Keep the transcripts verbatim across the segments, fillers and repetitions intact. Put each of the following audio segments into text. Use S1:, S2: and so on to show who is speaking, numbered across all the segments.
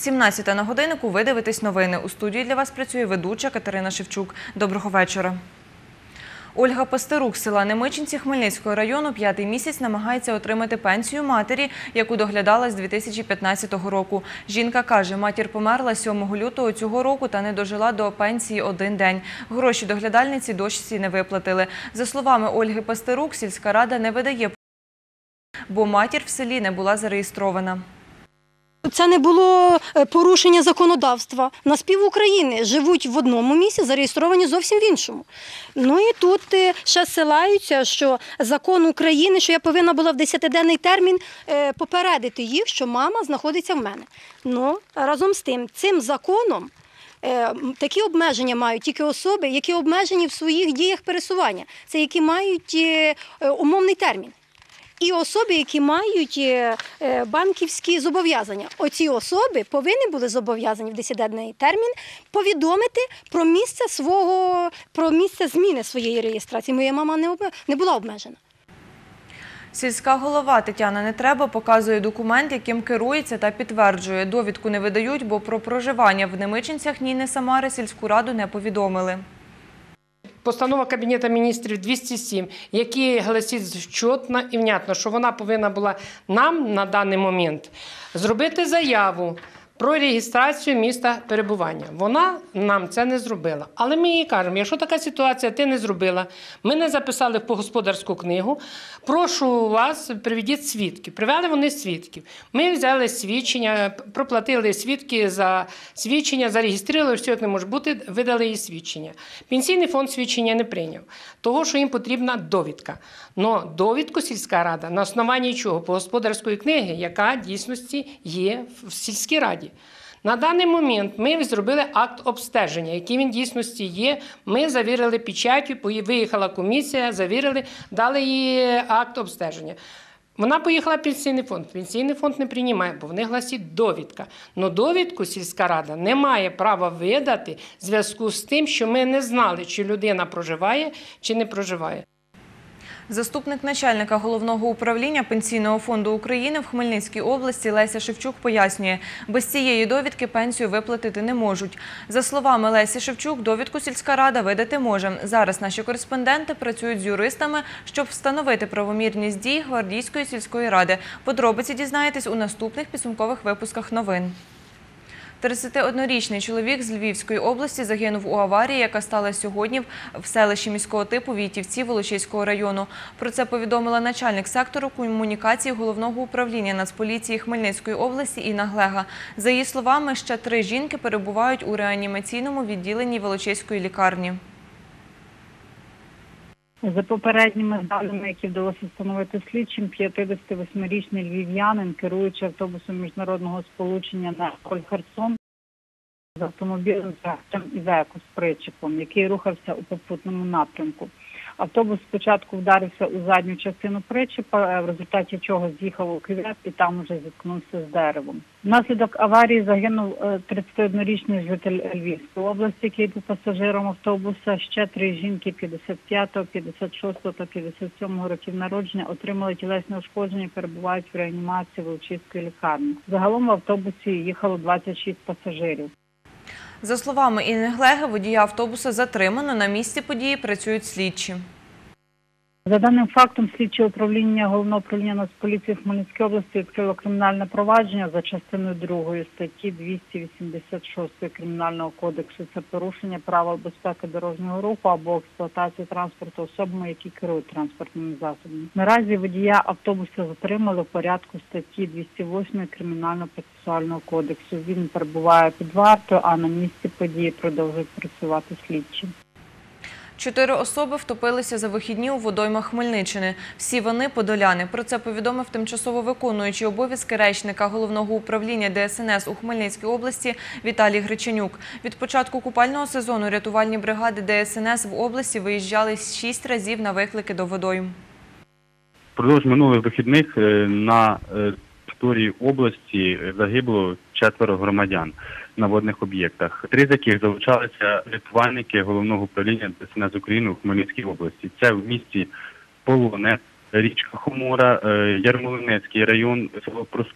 S1: сімнадцята на годиннику, ви дивитесь новини. У студії для вас працює ведуча Катерина Шевчук. Доброго вечора. Ольга Пастерук з села Немичинці Хмельницького району п'ятий місяць намагається отримати пенсію матері, яку доглядала з дві тисячі п'ятнадцятого року. Жінка каже, матір померла сьомого лютого цього року та не дожила до пенсії один день. Гроші доглядальниці дочці не виплатили. За словами Ольги Пастерук, сільська рада не видає, бо матір в селі не була зареєстрована.
S2: Це не було порушення законодавства. На спів України живуть в одному місці, зареєстровані зовсім в іншому. Ну і тут ще ссилаються, що закон України, що я повинна була в десятиденний термін попередити їх, що мама знаходиться в мене. Ну, разом з тим, цим законом такі обмеження мають тільки особи, які обмежені в своїх діях пересування. Це які мають умовний термін. І особи, які мають банківські зобов'язання. Оці особи повинні були зобов'язані в десятиденний термін повідомити про місце свого, про місце зміни своєї реєстрації. Моя мама не, не була обмежена.
S1: Сільська голова Тетяна Нетреба показує документ, яким керується та підтверджує. Довідку не видають, бо про проживання в Немичинцях Ніни Самари сільську раду не повідомили.
S3: Постанова Кабінету міністрів двісті сім, який гласить чітко і внятно, що вона повинна була нам на даний момент зробити заяву про реєстрацію міста перебування. Вона нам це не зробила. Але ми їй кажемо, якщо така ситуація ти не зробила, ми не записали по господарську книгу, прошу вас, приведіть свідків. Привели вони свідків. Ми взяли свідчення, проплатили свідки за свідчення, зареєстрували, все як не може бути, видали їй свідчення. Пенсійний фонд свідчення не прийняв, того, що їм потрібна довідка. Но довідку сільська рада на основанні чого? По господарської книги, яка в дійсності є в сільській раді. На даний момент ми зробили акт обстеження, який він в дійсності є. Ми завірили печаттю, виїхала комісія, завірили, дали їй акт обстеження. Вона поїхала в пенсійний фонд. Пенсійний фонд не приймає, бо вони гласять довідка. Но довідку сільська рада не має права видати в зв'язку з тим, що ми не знали, чи людина проживає, чи не проживає.
S1: Заступник начальника Головного управління Пенсійного фонду України в Хмельницькій області Леся Шевчук пояснює, без цієї довідки пенсію виплатити не можуть. За словами Лесі Шевчук, довідку сільська рада видати може. Зараз наші кореспонденти працюють з юристами, щоб встановити правомірність дій Гвардійської сільської ради. Подробиці дізнаєтесь у наступних підсумкових випусках новин. тридцятиоднорічний чоловік з Львівської області загинув у аварії, яка сталася сьогодні в селищі міського типу Війтівці Волочиського району. Про це повідомила начальник сектору комунікації Головного управління Нацполіції Хмельницької області Інна Глега. За її словами, ще три жінки перебувають у реанімаційному відділенні Волочиської лікарні.
S4: За попередніми даними, які вдалося встановити слідчим, п'ятдесятивосьмирічний львів'янин, керуючи автобусом міжнародного сполучення на Херсон, з автомобілем «Івеко» з причепом, який рухався у попутному напрямку. Автобус спочатку вдарився у задню частину причепа, в результаті чого з'їхав у кювет і там уже зіткнувся з деревом. Внаслідок аварії загинув тридцятиоднорічний житель Львівської області, який був пасажиром автобуса. Ще три жінки п'ятдесят п'ятого, п'ятдесят шостого та п'ятдесят сьомого років народження отримали тілесні ушкодження і перебувають в реанімації Волочиської лікарні. Загалом в автобусі їхало двадцять шість пасажирів.
S1: За словами Інни Глеги, водія автобуса затримано. На місці події працюють слідчі.
S4: За даним фактом, слідче управління Головного управління Нацполіції Хмельницької області відкрило кримінальне провадження за частиною другої статті двісті вісімдесят шість Кримінального кодексу. Це порушення правил безпеки дорожнього руху або експлуатації транспорту особами, які керують транспортними засобами. Наразі водія автобуса затримали в порядку статті двісті вісім Кримінального процесуального кодексу. Він перебуває під вартою, а на місці події продовжують працювати слідчі.
S1: Чотири особи втопилися за вихідні у водоймах Хмельниччини. Всі вони – подоляни. Про це повідомив тимчасово виконуючий обов'язки речника Головного управління Де Ес Ен Ес у Хмельницькій області Віталій Греченюк. Від початку купального сезону рятувальні бригади Де Ес Ен Ес в області виїжджали шість разів на виклики до водойм.
S5: Впродовж минулих вихідних на території області загибло четверо громадян на водних об'єктах, три з яких залучалися рятувальники Головного управління Де Ес Ен Ес України у Хмельницькій області. Це в місті Полоне, річка Хомора, Ярмолинецький район, село Проскурів,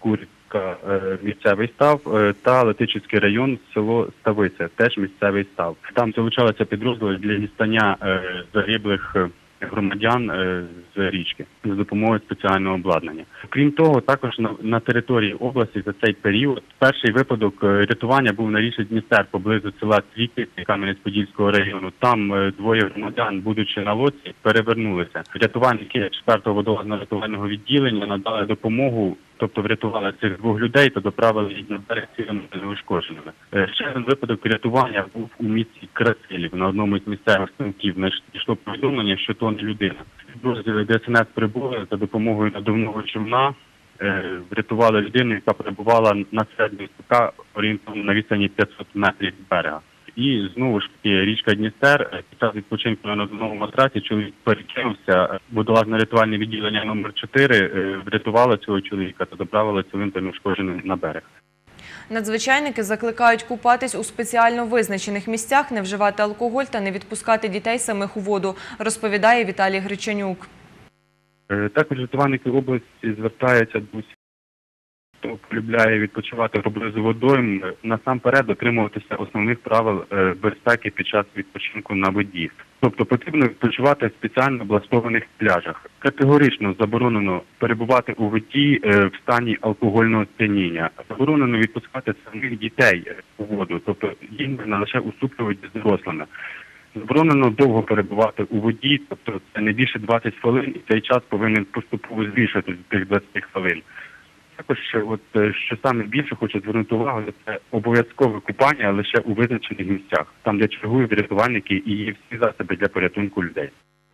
S5: Летичівська е, місцевий став е, та Летичівський район, село Ставиця, теж місцевий став. Там залучалися підрозділи для дістання е, загиблих е, громадян е, з річки за допомогою спеціального обладнання. Крім того, також на, на території області за цей період перший випадок е, рятування був на річці Дністер поблизу села Цвіківці Кам'янець-Подільського району. Там е, двоє громадян, будучи на лодці, перевернулися. Рятувальники четвертого водолазно-рятувального відділення надали допомогу, тобто врятували цих двох людей та доправили їх на берег цілими неушкодженими. Е, Ще один випадок рятування був у місті Красилів. На одному із місцевих станків знайшло повідомлення, що то не людина. Підрозділи Де Ес Ен Ес прибули за допомогою надувного човна, е, врятували людину, яка перебувала на середньому ставка орієнтовно на відстані п'ятсот метрів від берега. І знову ж таки річка Дністер, під час відпочинку на надувному матраці чоловік перекинувся. Водолазно-рятувальне відділення номер чотири е, врятувало цього чоловіка та доправило цілим та неушкодженим на берег.
S1: Надзвичайники закликають купатись у спеціально визначених місцях, не вживати алкоголь та не відпускати дітей самих у воду, розповідає Віталій Гречанюк.
S5: Е, Також рятувальники області звертаються до усіх, хто полюбляє відпочивати поблизу водойм, насамперед дотримуватися основних правил е, безпеки під час відпочинку на воді. Тобто потрібно відпочивати в спеціально облаштованих пляжах. Категорично заборонено перебувати у воді е, в стані алкогольного сп'яніння. Заборонено відпускати самих дітей е, у воду, тобто їх можна лише у супроводі з дорослими. Заборонено довго перебувати у воді, тобто це не більше двадцять хвилин, і цей час повинен поступово збільшитися до тих двадцяти хвилин. Також, от, що саме більше хочу звернути увагу, це обов'язкове купання лише у визначених місцях, там де чергують рятувальники і є всі засоби для порятунку людей.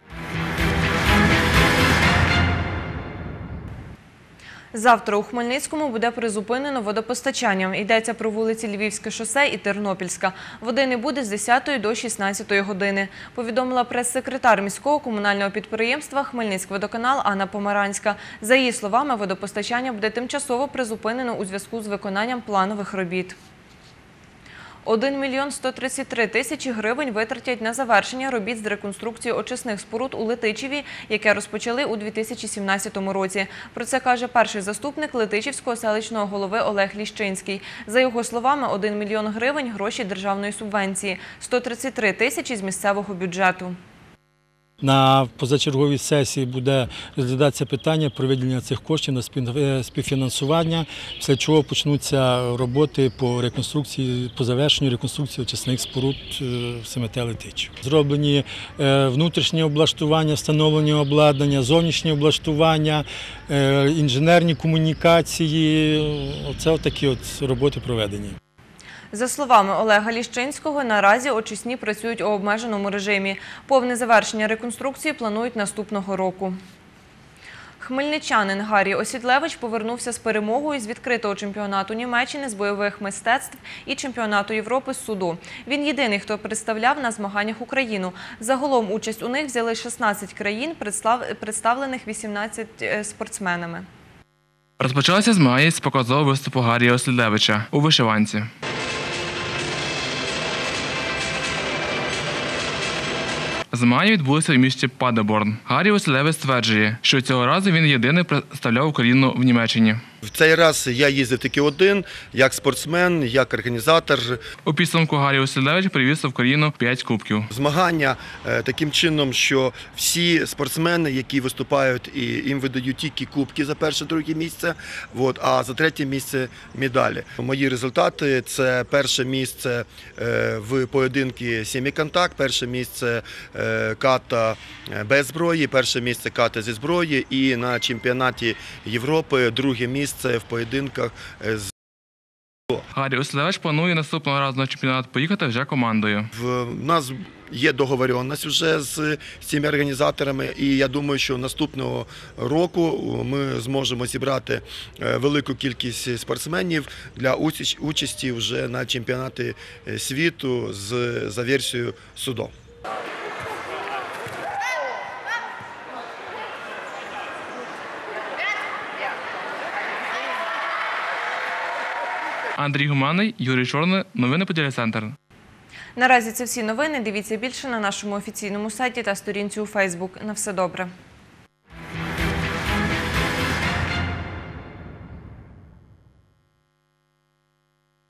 S1: Завтра у Хмельницькому буде призупинено водопостачання. Йдеться про вулиці Львівське шосе і Тернопільська. Води не буде з десятої до шістнадцятої години, повідомила прес-секретар міського комунального підприємства «Хмельницькводоканал» Анна Помаранська. За її словами, водопостачання буде тимчасово призупинено у зв'язку з виконанням планових робіт. один мільйон сто тридцять три тисячі гривень витратять на завершення робіт з реконструкції очисних споруд у Летичеві, яке розпочали у дві тисячі сімнадцятому році. Про це каже перший заступник Летичівського селищного голови Олег Ліщинський. За його словами, один мільйон гривень – гроші державної субвенції, сто тридцять три тисячі – з місцевого бюджету.
S6: На позачерговій сесії буде розглядатися питання про виділення цих коштів на співфінансування, після чого почнуться роботи по реконструкції, по завершенню реконструкції очисних споруд в СМТ Летичів. Зроблені внутрішні облаштування, встановлення обладнання, зовнішнє облаштування, інженерні комунікації. Оце такі от роботи проведені.
S1: За словами Олега Ліщинського, наразі очисні працюють у обмеженому режимі. Повне завершення реконструкції планують наступного року. Хмельничанин Гаррі Осідлевич повернувся з перемогою з відкритого чемпіонату Німеччини з бойових мистецтв і чемпіонату Європи з суду. Він єдиний, хто представляв на змаганнях Україну. Загалом участь у них взяли шістнадцять країн, представлених вісімнадцятьма спортсменами.
S7: Розпочалося змагання з показового виступу Гаррія Осідлевича у вишиванці. Змагання відбулися в місті Падеборн. Гаррі Осідлевич стверджує, що цього разу він єдиний представляв Україну в Німеччині.
S8: В цей раз я їздив тільки один, як спортсмен, як організатор.
S7: У підсумку Гаррі Осідлевич привіз в Україну п'ять кубків.
S8: Змагання таким чином, що всі спортсмени, які виступають, і їм видають тільки кубки за перше-друге місце, а за третє місце – медалі. Мої результати – це перше місце в поєдинку семіконтакт, перше місце ката без зброї, перше місце ката зі зброї і на чемпіонаті Європи друге місце в поєдинках з.
S7: Гаррі Осідлевич планує наступного разу на чемпіонат поїхати вже командою.
S8: В нас є договоренність вже з цими організаторами, і я думаю, що наступного року ми зможемо зібрати велику кількість спортсменів для участі вже на чемпіонаті світу за версією судо.
S7: Андрій Гуманний, Юрій Чорний. Новини Поділля Центр.
S1: Наразі це всі новини. Дивіться більше на нашому офіційному сайті та сторінці у Фейсбук. На все добре.